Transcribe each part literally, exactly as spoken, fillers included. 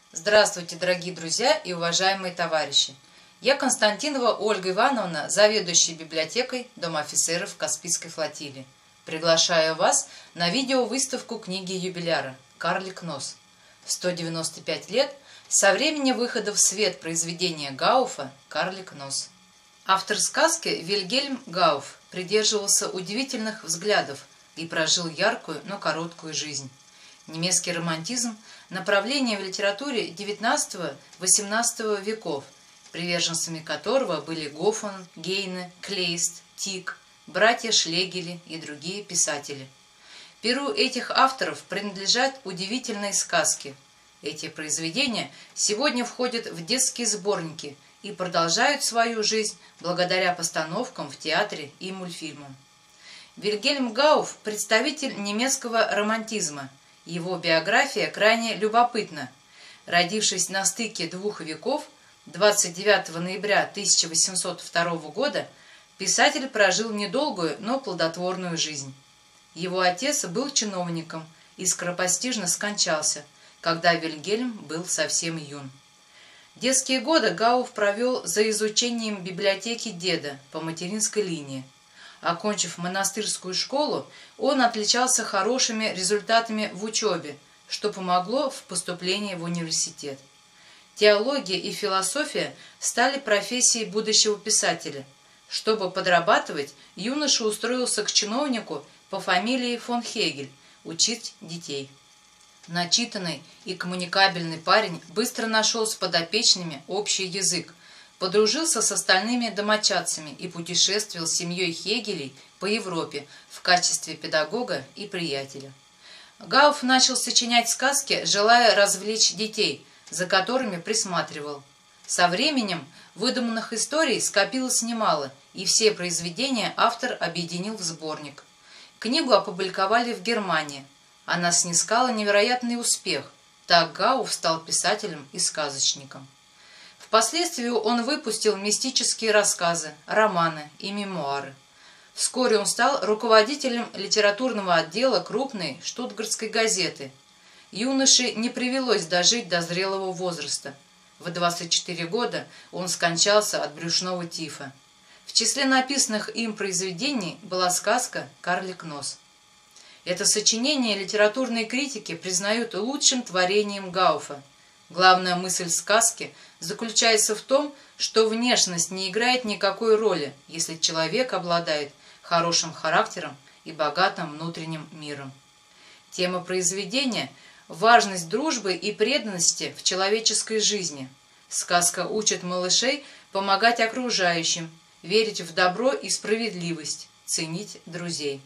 Здравствуйте, дорогие друзья и уважаемые товарищи! Я Константинова Ольга Ивановна, заведующая библиотекой Дома офицеров Каспийской флотилии. Приглашаю вас на видеовыставку книги юбиляра «Карлик Нос. сто девяносто пять лет со времени выхода в свет произведения Гауфа «Карлик Нос». Автор сказки Вильгельм Гауф придерживался удивительных взглядов и прожил яркую, но короткую жизнь. Немецкий романтизм – направление в литературе девятнадцатого-восемнадцатого веков, приверженцами которого были Гофман, Гейне, Клейст, Тик, братья Шлегели и другие писатели. Перу этих авторов принадлежат удивительные сказки. Эти произведения сегодня входят в детские сборники и продолжают свою жизнь благодаря постановкам в театре и мультфильмам. Вильгельм Гауф – представитель немецкого романтизма. Его биография крайне любопытна. Родившись на стыке двух веков, двадцать девятого ноября тысяча восемьсот второго года, писатель прожил недолгую, но плодотворную жизнь. Его отец был чиновником и скоропостижно скончался, когда Вильгельм был совсем юн. Детские годы Гауф провел за изучением библиотеки деда по материнской линии. Окончив монастырскую школу, он отличался хорошими результатами в учебе, что помогло в поступлении в университет. Теология и философия стали профессией будущего писателя. Чтобы подрабатывать, юноша устроился к чиновнику по фамилии фон Хегель учить детей. Начитанный и коммуникабельный парень быстро нашел с подопечными общий язык, подружился с остальными домочадцами и путешествовал с семьей Хегелей по Европе в качестве педагога и приятеля. Гауф начал сочинять сказки, желая развлечь детей, за которыми присматривал. Со временем выдуманных историй скопилось немало, и все произведения автор объединил в сборник. Книгу опубликовали в Германии. Она снискала невероятный успех. Так Гауф стал писателем и сказочником. Впоследствии он выпустил мистические рассказы, романы и мемуары. Вскоре он стал руководителем литературного отдела крупной штутгартской газеты. Юноше не привелось дожить до зрелого возраста. В двадцать четыре года он скончался от брюшного тифа. В числе написанных им произведений была сказка «Карлик Нос». Это сочинение литературные критики признают лучшим творением Гауфа. Главная мысль сказки заключается в том, что внешность не играет никакой роли, если человек обладает хорошим характером и богатым внутренним миром. Тема произведения – важность дружбы и преданности в человеческой жизни. Сказка учит малышей помогать окружающим, верить в добро и справедливость, ценить друзей.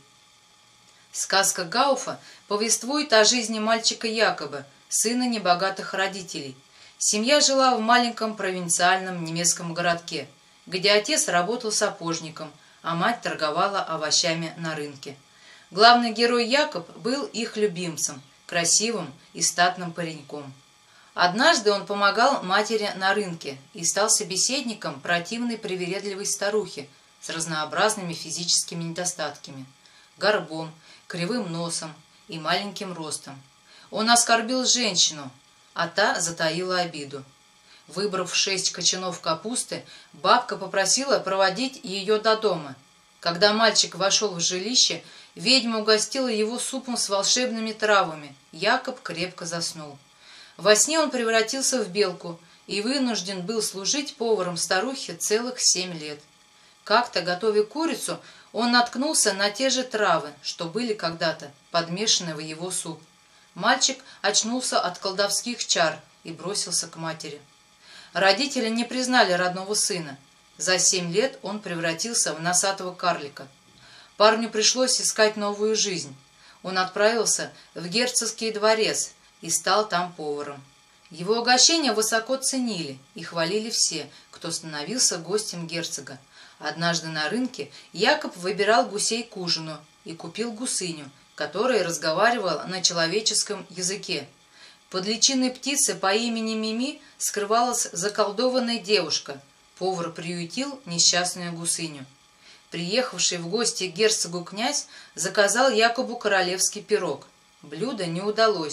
Сказка Гауфа повествует о жизни мальчика Якоба, сына небогатых родителей. Семья жила в маленьком провинциальном немецком городке, где отец работал сапожником, а мать торговала овощами на рынке. Главный герой Якоб был их любимцем, красивым и статным пареньком. Однажды он помогал матери на рынке и стал собеседником противной привередливой старухи с разнообразными физическими недостатками, горбом, кривым носом и маленьким ростом. Он оскорбил женщину, а та затаила обиду. Выбрав шесть кочанов капусты, бабка попросила проводить ее до дома. Когда мальчик вошел в жилище, ведьма угостила его супом с волшебными травами. Якоб крепко заснул. Во сне он превратился в белку и вынужден был служить поваром старухе целых семь лет. Как-то, готовя курицу, он наткнулся на те же травы, что были когда-то подмешаны в его суп. Мальчик очнулся от колдовских чар и бросился к матери. Родители не признали родного сына. За семь лет он превратился в носатого карлика. Парню пришлось искать новую жизнь. Он отправился в герцогский дворец и стал там поваром. Его угощения высоко ценили и хвалили все, кто становился гостем герцога. Однажды на рынке Якоб выбирал гусей к ужину и купил гусыню, которая разговаривала на человеческом языке. Под личиной птицы по имени Мими скрывалась заколдованная девушка. Повар приютил несчастную гусыню. Приехавший в гости к герцогу князь заказал Якобу королевский пирог. Блюдо не удалось.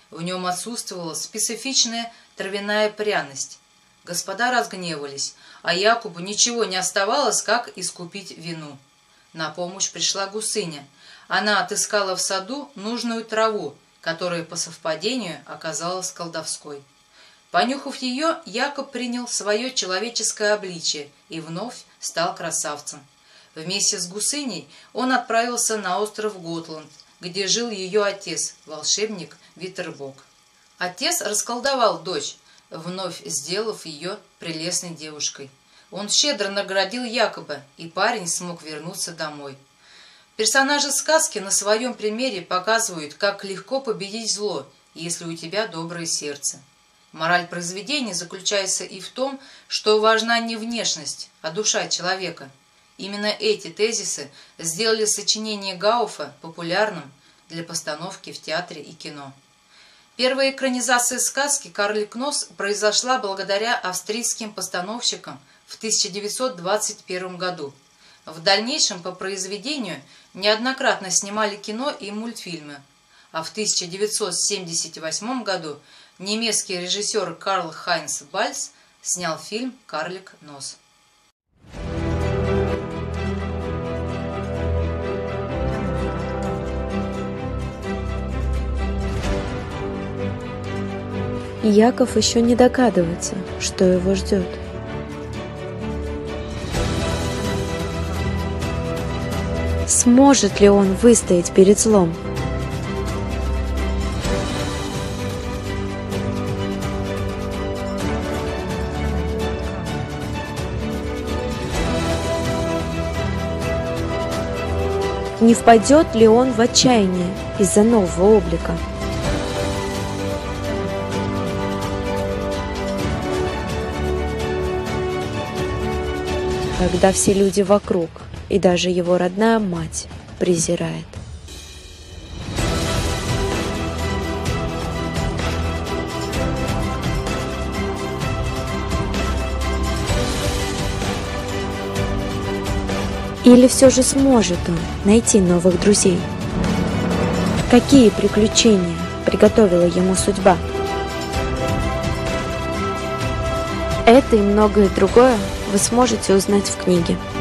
В нем отсутствовала специфичная травяная пряность. Господа разгневались, а Якубу ничего не оставалось, как искупить вину. На помощь пришла гусыня. Она отыскала в саду нужную траву, которая по совпадению оказалась колдовской. Понюхав ее, Якоб принял свое человеческое обличие и вновь стал красавцем. Вместе с гусыней он отправился на остров Готланд, где жил ее отец, волшебник Витербок. Отец расколдовал дочь, вновь сделав ее прелестной девушкой. Он щедро наградил Якоба, и парень смог вернуться домой. Персонажи сказки на своем примере показывают, как легко победить зло, если у тебя доброе сердце. Мораль произведения заключается и в том, что важна не внешность, а душа человека. Именно эти тезисы сделали сочинение Гауфа популярным для постановки в театре и кино. Первая экранизация сказки «Карлик Нос» произошла благодаря австрийским постановщикам в тысяча девятьсот двадцать первом году. В дальнейшем по произведению неоднократно снимали кино и мультфильмы, а в тысяча девятьсот семьдесят восьмом году немецкий режиссер Карл Хайнц Бальц снял фильм «Карлик Нос». Яков еще не догадывается, что его ждет. Сможет ли он выстоять перед злом? Не впадет ли он в отчаяние из-за нового облика? Когда все люди вокруг, и даже его родная мать, презирает. Или все же сможет он найти новых друзей? Какие приключения приготовила ему судьба? Это и многое другое вы сможете узнать в книге.